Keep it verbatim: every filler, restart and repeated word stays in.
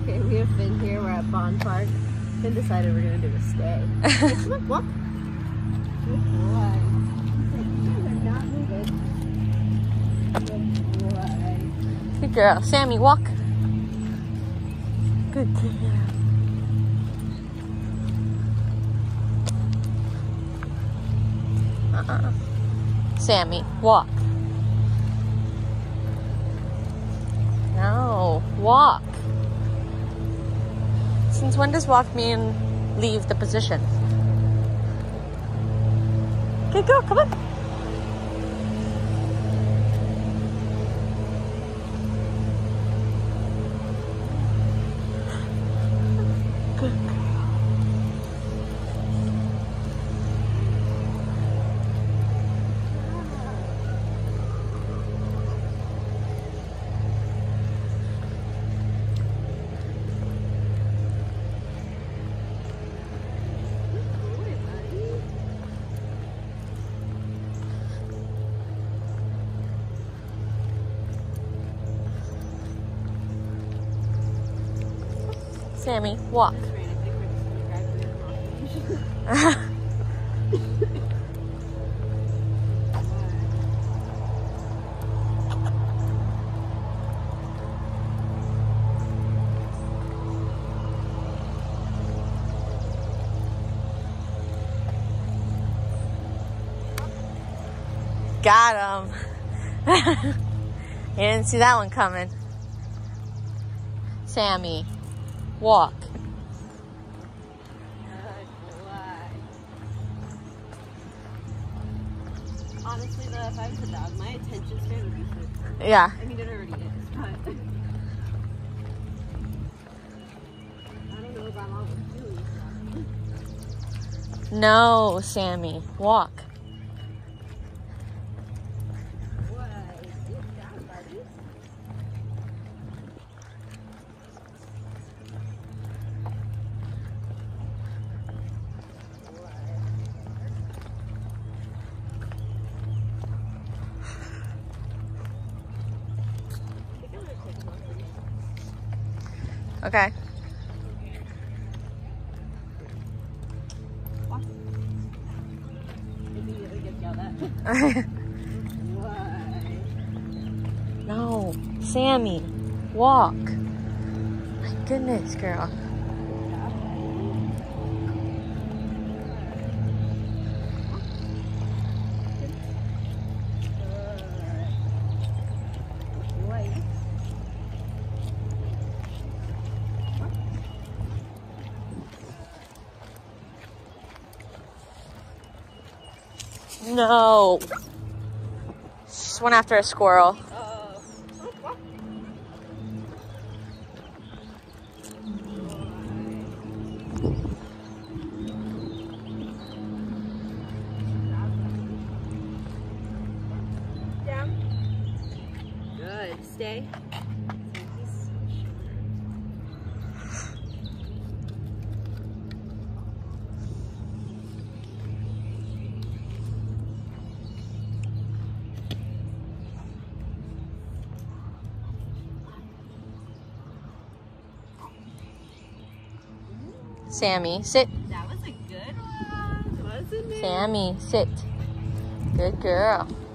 Okay, we have Finn here. We're at Bond Park. Finn decided we're gonna do a stay. Hey, come on, walk. Good boy. You are not moving. Good boy. Good girl. Sammy, walk. Good girl. Uh-uh. Sammy, walk. No, walk. Since when does walk mean leave the position? Okay, go, come on. Good girl. Sammy, walk. Got him. You didn't see that one coming. Sammy, walk. Honestly, though, if I was a dog, my attention span would be so. Yeah. I mean, it already is, but I don't know if I'm always doing something. No, Sammy, walk. What? Good job, buddy. Okay. Walk. Immediately gets yelled at. Why? No, Sammy, walk. My goodness, girl. No. Just went after a squirrel. Oh. Down. Good. Stay. Sammy, sit. That was a good one, wasn't it? Sammy, sit. Good girl.